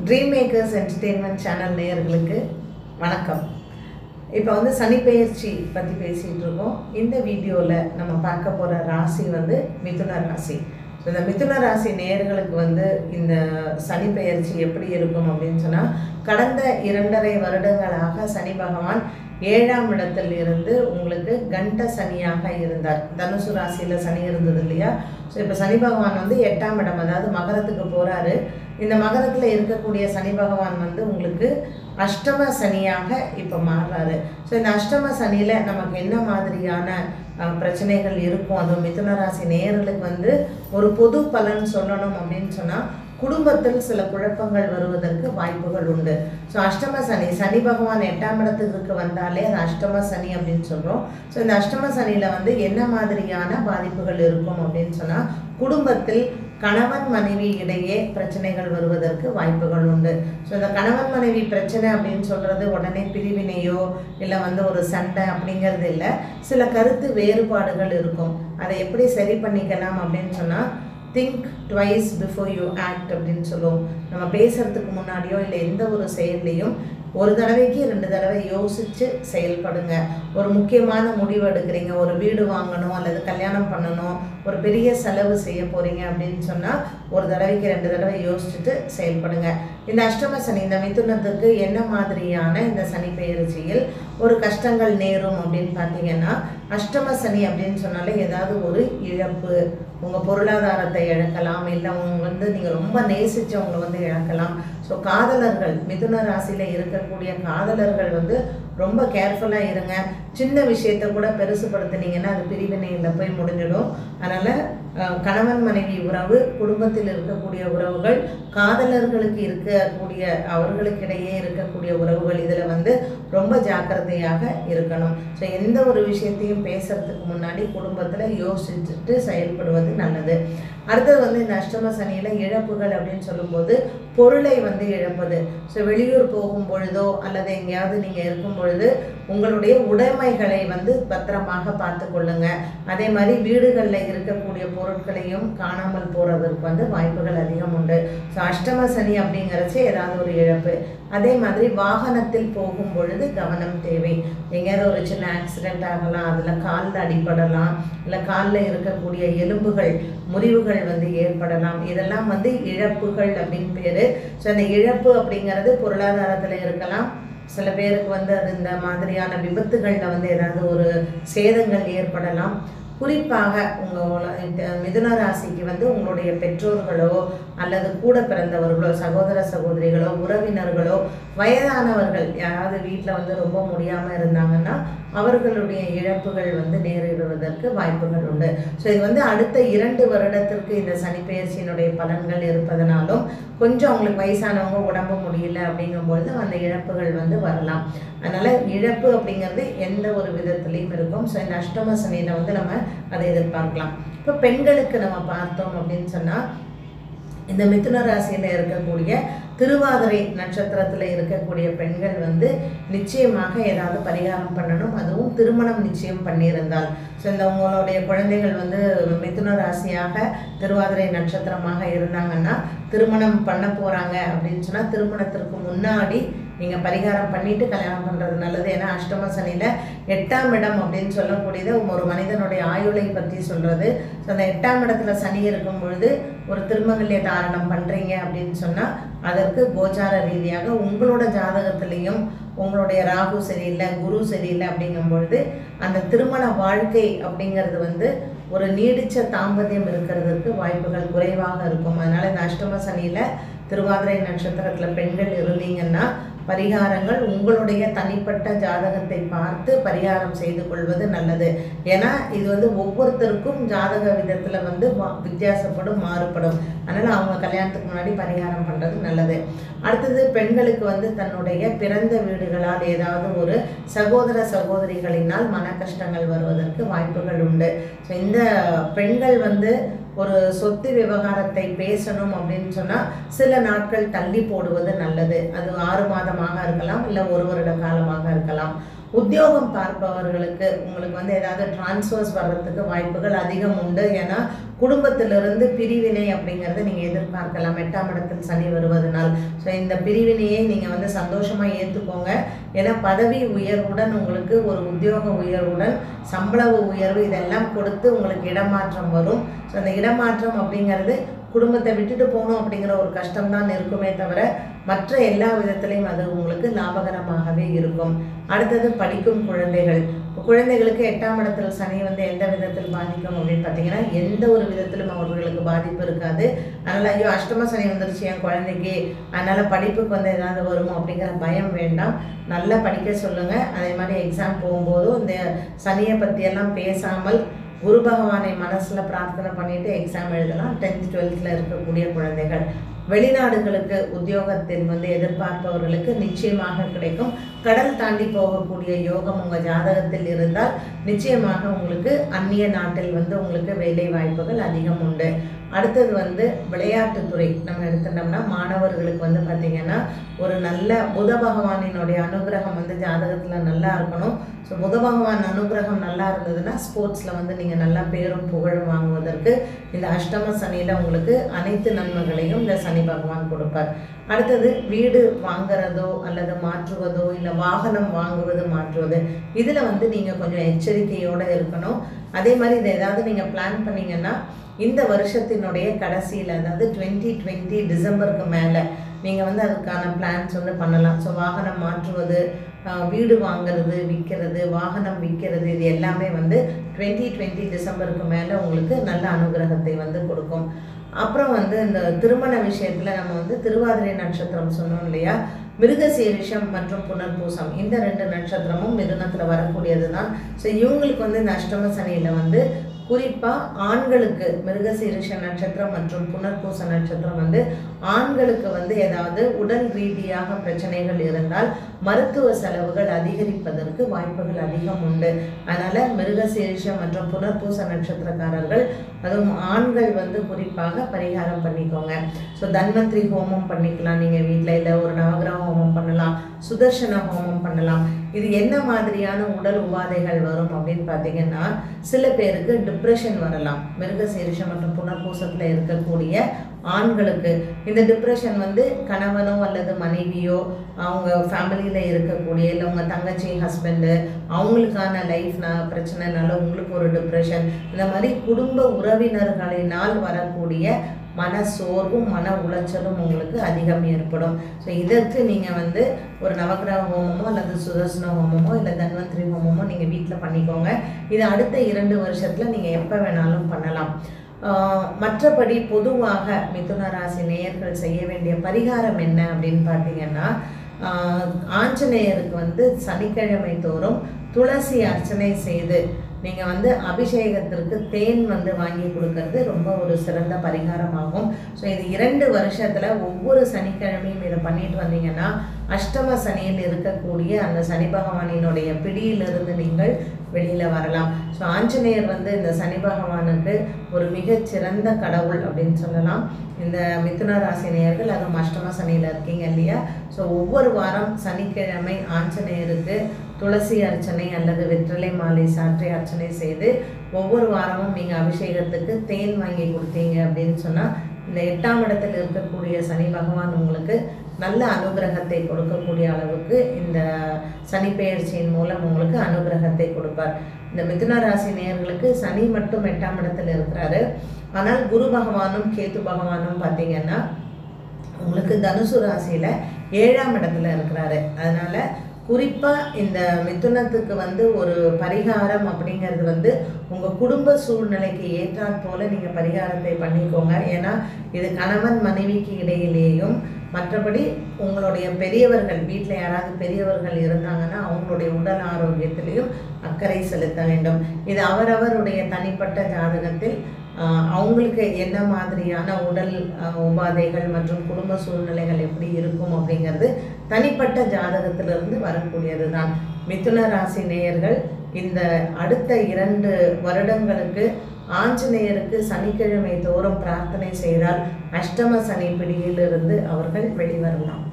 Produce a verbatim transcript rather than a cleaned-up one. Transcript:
Dream makers entertainment channel நேயர்களுக்கு வணக்கம். இப்போ வந்து சனி பெயர்ச்சி பற்றி பேசிகிட்டு இருக்கோம். இந்த வீடியோவில் நம்ம பார்க்க போகிற ராசி வந்து மிதுன ராசி. ஸோ இந்த மிதுன ராசி நேயர்களுக்கு வந்து இந்த சனி பெயர்ச்சி எப்படி இருக்கும் அப்படின்னு சொன்னால், கடந்த இரண்டரை வருடங்களாக சனி பகவான் ஏழாம் இடத்தில் இருந்து உங்களுக்கு கண்ட சனியாக இருந்தார். தனுசு ராசியில் சனி இருந்தது இல்லையா? ஸோ இப்போ சனி பகவான் வந்து எட்டாம் இடம், அதாவது மகரத்துக்கு போகிறாரு. இந்த மகரத்தில் இருக்கக்கூடிய சனி பகவான் வந்து உங்களுக்கு அஷ்டம சனியாக இப்போ மாறுறாரு. ஸோ இந்த அஷ்டம சனியில் நமக்கு என்ன மாதிரியான பிரச்சனைகள் இருக்கும், அதுவும் மிதுன ராசி நேயர்களுக்கு வந்து ஒரு பொது பலன் சொல்லணும் அப்படின்னு சொன்னால், குடும்பத்தில் சில குழப்பங்கள் வருவதற்கு வாய்ப்புகள் உண்டு. ஸோ அஷ்டம சனி, சனி பகவான் எட்டாம் இடத்துக்கு வந்தாலே அது அஷ்டம சனி அப்படின்னு சொல்கிறோம். ஸோ இந்த அஷ்டம சனியில் வந்து என்ன மாதிரியான பாதிப்புகள் இருக்கும் அப்படின்னு சொன்னால், குடும்பத்தில் கணவன் மனைவி இடையே பிரச்சனைகள் வருவதற்கு வாய்ப்புகள் உண்டு. ஸோ இந்த கணவன் மனைவி பிரச்சனை அப்படின்னு சொல்கிறது உடனே பிரிவினையோ இல்லை வந்து ஒரு சண்டை அப்படிங்கிறது இல்லை. சில கருத்து வேறுபாடுகள் இருக்கும். அதை எப்படி சரி பண்ணிக்கலாம் அப்படின்னு சொன்னால், think twice before you act அப்படின்னு சொல்லுவோம். நம்ம பேசுகிறதுக்கு முன்னாடியோ இல்லை எந்த ஒரு செயல்லையும் ஒரு தடவைக்கு ரெண்டு தடவை யோசித்து செயல்படுங்க. ஒரு முக்கியமான முடிவு எடுக்கிறீங்க, ஒரு வீடு வாங்கணும் அல்லது கல்யாணம் பண்ணணும், ஒரு பெரிய செலவு செய்ய போகிறீங்க அப்படின்னு சொன்னால் ஒரு தடவைக்கு ரெண்டு தடவை யோசிச்சுட்டு செயல்படுங்க. இந்த அஷ்டம சனி, இந்த மிதுனத்துக்கு என்ன மாதிரியான இந்த சனி பெயர்ச்சியில் ஒரு கஷ்டங்கள் நேரும் அப்படின்னு பார்த்தீங்கன்னா, அஷ்டம சனி அப்படின்னு சொன்னாலே ஏதாவது ஒரு இழப்பு, உங்கள் பொருளாதாரத்தை இழக்கலாம், இல்லை உங்க வந்து நீங்கள் ரொம்ப நேசித்தவங்களை வந்து இழக்கலாம். ஸோ காதலர்கள், மிதுன ராசியில் இருக்கக்கூடிய காதலர்கள் வந்து ரொம்ப கேர்ஃபுல்லாக இருங்க. சின்ன விஷயத்தை கூட பெருசுப்படுத்தினீங்கன்னா அது பிரிவினையில் போய் முடிஞ்சிடும். அதனால் கணவன் மனைவி உறவு, குடும்பத்தில் இருக்கக்கூடிய உறவுகள், காதலர்களுக்கு இருக்கக்கூடிய அவர்களுக்கிடையே இருக்கக்கூடிய உறவுகள், இதில் வந்து ரொம்ப ஜாக்கிரதையாக இருக்கணும். ஸோ எந்த ஒரு விஷயத்தையும் பேசுறதுக்கு முன்னாடி குடும்பத்தில் யோசிச்சுட்டு செயல்படுவது நல்லது. அடுத்தது வந்து இந்த அஷ்டம சனியில் இழப்புகள் அப்படின்னு சொல்லும்போது, பொருளை வந்து இழப்பது. ஸோ வெளியூர் போகும் பொழுதோ அல்லது எங்கேயாவது நீங்கள் இருக்கும் பொழுது உங்களுடைய உடைமைகளை வந்து பத்திரமாக பார்த்து கொள்ளுங்க. அதே மாதிரி வீடுகளில் இருக்கக்கூடிய பொருட்களையும் காணாமல் போகிறதுக்கு வந்து வாய்ப்புகள் அதிகம் உண்டு. ஸோ அஷ்டம சனி அப்படிங்கிறச்சு ஏதாவது ஒரு இழப்பு. அதே மாதிரி வாகனத்தில் போகும் பொழுது கவனம் தேவை. எங்கேயாவது ஒரு சின்ன ஆக்சிடெண்ட் ஆகலாம், அதில் காலில் அடிபடலாம், இல்லை காலில் இருக்கக்கூடிய எலும்புகள் முறிவுகள் வந்து ஏற்படலாம். இதெல்லாம் வந்து இழப்புகள் அப்படின்னு பேர். ஸோ அந்த இழப்பு அப்படிங்கிறது பொருளாதாரத்தில் இருக்கலாம். சில பேருக்கு வந்து அது இந்த மாதிரியான விபத்துகளில் வந்து ஏதாவது ஒரு சேதங்கள் ஏற்படலாம். குறிப்பாக உங்கள் மிதுன ராசிக்கு வந்து உங்களுடைய பெற்றோர்களோ அல்லது கூட பிறந்தவர்களோ, சகோதர சகோதரிகளோ, உறவினர்களோ, வயதானவர்கள் யாராவது வீட்டில் வந்து ரொம்ப முடியாமல் இருந்தாங்கன்னா அவர்களுடைய இழப்புகள் வந்து நேரிடுவதற்கு வாய்ப்புகள் உண்டு. ஸோ இது வந்து அடுத்த இரண்டு வருடத்திற்கு இந்த சனி பெயர்ச்சியினுடைய பலன்கள் இருப்பதனாலும் கொஞ்சம் அவங்களுக்கு வயசானவங்க உடம்பு முடியல அப்படிங்கும்பொழுது அந்த இழப்புகள் வந்து வரலாம். அதனால் இழப்பு அப்படிங்கிறது எந்த ஒரு விதத்துலேயும் இருக்கும். ஸோ இந்த அஷ்டம சனியில் வந்து நம்ம அதை எதிர்பார்க்கலாம். இப்போ பெண்களுக்கு நம்ம பார்த்தோம் அப்படின்னு சொன்னால், இந்த மிதுன ராசியில் இருக்கக்கூடிய திருவாதிரை நட்சத்திரத்தில் இருக்கக்கூடிய பெண்கள் வந்து நிச்சயமாக ஏதாவது பரிகாரம் பண்ணணும். அதுவும் திருமணம் நிச்சயம் பண்ணியிருந்தால். ஸோ இந்த உங்களுடைய குழந்தைகள் வந்து மிதுன ராசியாக திருவாதிரை நட்சத்திரமாக இருந்தாங்கன்னா திருமணம் பண்ண போகிறாங்க அப்படின்னு சொன்னால், திருமணத்திற்கு முன்னாடி நீங்கள் பரிகாரம் பண்ணிவிட்டு கல்யாணம் பண்ணுறது நல்லது. ஏன்னா அஷ்டம சனியில் எட்டாம் இடம் அப்படின்னு சொல்லக்கூடியது ஒரு மனிதனுடைய ஆயுளை பற்றி சொல்கிறது. ஸோ அந்த எட்டாம் இடத்துல சனி இருக்கும் பொழுது ஒரு திருமங்கல்ய தாரணம் பண்ணுறீங்க அப்படின்னு சொன்னால் அதற்கு கோச்சார ரீதியாக உங்களோட ஜாதகத்திலையும் உங்களுடைய ராகு சரியில்லை, குரு சரியில்லை அப்படிங்கும் பொழுது அந்த திருமண வாழ்க்கை அப்படிங்கிறது வந்து ஒரு நீடித்த தாம்பத்தியம் இருக்கிறதுக்கு வாய்ப்புகள் குறைவாக இருக்கும். அதனால் இந்த அஷ்டம சனியில் திருவாதிரை நட்சத்திரத்தில் பெண்கள் இருந்தீங்கன்னா பரிகாரங்கள் உங்களுடைய தனிப்பட்ட ஜாதகத்தை பார்த்து பரிகாரம் செய்து கொள்வது நல்லது. ஏன்னா இது வந்து ஒவ்வொருத்தருக்கும் ஜாதக விதத்தில் வந்து வித்தியாசப்படும், மாறுபடும். அதனால் அவங்க கல்யாணத்துக்கு முன்னாடி பரிகாரம் பண்ணுறது நல்லது. அடுத்தது பெண்களுக்கு வந்து தன்னுடைய பிறந்த வீடுகளால் ஏதாவது ஒரு சகோதர சகோதரிகளினால் மன கஷ்டங்கள் வருவதற்கு வாய்ப்புகள் உண்டு. ஸோ இந்த பெண்கள் வந்து ஒரு சொத்து விவகாரத்தை பேசணும் அப்படின்னு சொன்னால் சில நாட்கள் தள்ளி போடுவது நல்லது. அது ஆறு மாதமாக இருக்கலாம், இல்லை ஒரு வருட காலமாக இருக்கலாம். உத்தியோகம் பார்ப்பவர்களுக்கு உங்களுக்கு வந்து ஏதாவது டிரான்ஸ்ஃபர்ஸ் வர்றதுக்கு வாய்ப்புகள் அதிகம் உண்டு. ஏன்னா குடும்பத்திலிருந்து பிரிவினை அப்படிங்கிறத நீங்கள் எதிர்பார்க்கலாம் எட்டாம் இடத்தில் சனி வருவதனால். ஸோ இந்த பிரிவினையை நீங்கள் வந்து சந்தோஷமாக ஏற்றுக்கோங்க. ஏன்னா பதவி உயர்வுடன் உங்களுக்கு ஒரு உத்தியோக உயர்வுடன் சம்பள உயர்வு இதெல்லாம் கொடுத்து உங்களுக்கு இடமாற்றம் வரும். ஸோ அந்த இடமாற்றம் அப்படிங்கிறது குடும்பத்தை விட்டுட்டு போகணும் அப்படிங்கிற ஒரு கஷ்டம்தான் இருக்குமே தவிர மற்ற எல்லா விதத்திலையும் அது உங்களுக்கு லாபகரமாகவே இருக்கும். அடுத்தது படிக்கும் குழந்தைகள். குழந்தைகளுக்கு எட்டாம் இடத்துல சனி வந்து எந்த விதத்தில் பாதிக்கும் அப்படின்னு பார்த்தீங்கன்னா எந்த ஒரு விதத்திலும் அவர்களுக்கு பாதிப்பு இருக்காது. அதனால் ஐயோ அஷ்டம சனி வந்துருச்சு என் குழந்தைக்கு, அதனால் படிப்புக்கு வந்து ஏதாவது வருமோ அப்படிங்கிற பயம் வேண்டாம். நல்லா படிக்க சொல்லுங்கள். அதே மாதிரி எக்ஸாம் போகும்போதும் இந்த சனியை பற்றியெல்லாம் பேசாமல் குரு பகவானை மனசில் பிரார்த்தனை பண்ணிவிட்டு எக்ஸாம் எழுதலாம். டென்த் டுவெல்த்தில் இருக்கக்கூடிய குழந்தைகள். வெளிநாடுகளுக்கு உத்தியோகத்தில் வந்து எதிர்பார்ப்பவர்களுக்கு நிச்சயமாக கிடைக்கும். கடல் தாண்டி போகக்கூடிய யோகம் உங்கள் ஜாதகத்தில் இருந்தால் நிச்சயமாக உங்களுக்கு அந்நிய நாட்டில் வந்து உங்களுக்கு வேலை வாய்ப்புகள் அதிகம் உண்டு. அடுத்தது வந்து விளையாட்டுத்துறை நம்ம எடுத்துட்டோம்னா மாணவர்களுக்கு வந்து பார்த்திங்கன்னா ஒரு நல்ல புத பகவானினுடைய அனுகிரகம் வந்து ஜாதகத்தில் நல்லா இருக்கணும். ஸோ புத பகவான் அனுகிரகம் நல்லா இருந்ததுன்னா ஸ்போர்ட்ஸில் வந்து நீங்கள் நல்லா பேரும் புகழும் வாங்குவதற்கு இந்த அஷ்டம சனியில் உங்களுக்கு அனைத்து நன்மைகளையும் இந்த சனி பகவான் கொடுப்பார். அடுத்தது வீடு வாங்குறதோ அல்லது மாற்றுவதோ இல்லை வாகனம் வாங்குவது மாற்றுவது இதில் வந்து நீங்கள் கொஞ்சம் எச்சரிக்கையோடு இருக்கணும். அதே மாதிரி இதை ஏதாவது நீங்கள் பிளான் பண்ணிங்கன்னா இந்த வருஷத்தினுடைய கடைசியில் அதாவது டுவெண்ட்டி டுவெண்ட்டி டிசம்பருக்கு மேலே நீங்கள் வந்து அதுக்கான பிளான்ஸ் வந்து பண்ணலாம். ஸோ வாகனம் மாற்றுவது, வீடு வாங்கிறது, விற்கிறது, வாகனம் விற்கிறது இது எல்லாமே வந்து டுவெண்ட்டி டுவெண்ட்டி டிசம்பருக்கு மேலே உங்களுக்கு நல்ல அனுகிரகத்தை வந்து கொடுக்கும். அப்புறம் வந்து இந்த திருமண விஷயத்தில் நம்ம வந்து திருவாதிரை நட்சத்திரம் சொன்னோம் இல்லையா, மிருகசீரிஷம் மற்றும் புனர்பூசம் இந்த ரெண்டு நட்சத்திரமும் மிதுனத்தில் வரக்கூடியது தான். ஸோ இவங்களுக்கு வந்து இந்த அஷ்டம சனியில் வந்து குறிப்பாக ஆண்களுக்கு மிருகசீரிஷ நட்சத்திரம் மற்றும் புனர்பூச நட்சத்திரம் வந்து ஆண்களுக்கு வந்து ஏதாவது உடல் ரீதியாக பிரச்சனைகள் இருந்தால் மருத்துவ செலவுகள் அதிகரிப்பதற்கு வாய்ப்புகள் அதிகம் உண்டு. அதனால் மிருகசீரிஷம் மற்றும் புனர்பூச நட்சத்திரக்காரர்கள் அதுவும் ஆண்கள் வந்து குறிப்பாக பரிகாரம் பண்ணிக்கோங்க. ஸோ தன்வந்திரி ஹோமம் பண்ணிக்கலாம் நீங்கள் வீட்டில், இல்லை ஒரு நவகிரக ஹோமம் பண்ணலாம், சுதர்சன ஹோமம் பண்ணலாம். இது என்ன மாதிரியான உடல் உபாதைகள் வரும் அப்படின்னு பார்த்தீங்கன்னா சில பேருக்கு டிப்ரெஷன் வரலாம். மிருகசீரிஷம் மற்றும் புனர்பூசத்தில் இருக்கக்கூடிய ஆண்களுக்கு இந்த டிப்ரெஷன் வந்து கணவனோ அல்லது மனைவியோ அவங்க ஃபேமிலியில் இருக்கக்கூடிய இல்லை உங்கள் தங்கச்சி ஹஸ்பண்டு அவங்களுக்கான லைஃப் பிரச்சனைனால உங்களுக்கு ஒரு டிப்ரெஷன், இந்த மாதிரி குடும்ப உறவினர்களினால் வரக்கூடிய மன சோர்வும் மன உளைச்சலும் உங்களுக்கு அதிகம் ஏற்படும். ஸோ இதற்கு நீங்கள் வந்து ஒரு நவகிரக ஹோமமோ அல்லது சுதர்சன ஹோமமோ இல்லை தன்வந்திரி ஹோமமோ நீங்கள் வீட்டில் பண்ணிக்கோங்க. இது அடுத்த இரண்டு வருஷத்தில் நீங்கள் எப்போ வேணாலும் பண்ணலாம். மற்றபடி பொதுவாக மிதுன ராசி நேயர்கள் செய்ய வேண்டிய பரிகாரம் என்ன அப்படின்னு பார்த்தீங்கன்னா ஆஞ்சநேயருக்கு வந்து சனிக்கிழமை தோறும் துளசி அர்ச்சனை செய்து நீங்கள் வந்து அபிஷேகத்திற்கு தேன் வந்து வாங்கி கொடுக்கறது ரொம்ப ஒரு சிறந்த பரிகாரமாகும். ஸோ இது இரண்டு வருஷத்தில் ஒவ்வொரு சனிக்கிழமையும் இதை பண்ணிட்டு வந்தீங்கன்னா அஷ்டம சனியில் இருக்கக்கூடிய அந்த சனி பகவானினுடைய பிடியிலிருந்து நீங்கள் வெளியில் வரலாம். ஸோ ஆஞ்சநேயர் வந்து இந்த சனி பகவானுக்கு ஒரு மிகச்சிறந்த கடவுள் அப்படின்னு சொல்லலாம். இந்த மிதுன ராசி நேயர்கள் அதுவும் அஷ்டம சனியில் இருக்கீங்க இல்லையா, ஸோ ஒவ்வொரு வாரம் சனிக்கிழமை ஆஞ்சநேயருக்கு துளசி அர்ச்சனை அல்லது வெற்றிலை மாலை சாற்றி அர்ச்சனை செய்து ஒவ்வொரு வாரமும் நீங்கள் அபிஷேகத்துக்கு தேன் வாங்கி கொடுத்தீங்க அப்படின்னு சொன்னால் இந்த எட்டாம் இடத்தில் இருக்கக்கூடிய சனி பகவான் உங்களுக்கு நல்ல அனுகிரகத்தை கொடுக்கக்கூடிய அளவுக்கு இந்த சனி பெயர்ச்சியின் மூலம் உங்களுக்கு அனுகிரகத்தை கொடுப்பார். இந்த மிதுன ராசி நேயர்களுக்கு சனி மட்டும் எட்டாம் இடத்தில் இருக்கிறாரு. ஆனால் குரு பகவானும் கேது பகவானும் பார்த்தீங்கன்னா உங்களுக்கு தனுசு ராசியில் ஏழாம் இடத்துல இருக்கிறாரு. அதனால் குறிப்பாக இந்த மிதுனத்துக்கு வந்து ஒரு பரிகாரம் அப்படிங்கிறது வந்து உங்கள் குடும்ப சூழ்நிலைக்கு ஏற்றாற் போல் நீங்கள் பரிகாரத்தை பண்ணிக்கோங்க. ஏன்னா இது கணவன் மனைவிக்கு இடையிலேயும் மற்றபடி உங்களுடைய பெரியவர்கள் வீட்டில் யாராவது பெரியவர்கள் இருந்தாங்கன்னா அவங்களுடைய உடல் ஆரோக்கியத்திலையும் அக்கறை செலுத்த வேண்டும். இது அவரவருடைய தனிப்பட்ட ஜாதகத்தில் அவங்களுக்கு என்ன மாதிரியான உடல் உபாதைகள் மற்றும் குடும்ப சூழ்நிலைகள் எப்படி இருக்கும் அப்படிங்கிறது தனிப்பட்ட ஜாதகத்திலிருந்து வரக்கூடியது தான். மிதுன ராசி நேயர்கள் இந்த அடுத்த இரண்டு வருடங்களுக்கு ஆஞ்சநேயருக்கு சனிக்கிழமை தோறும் பிரார்த்தனை செய்தால் அஷ்டம சனி பிடியிலிருந்து அவர்கள் வெளிவரலாம்.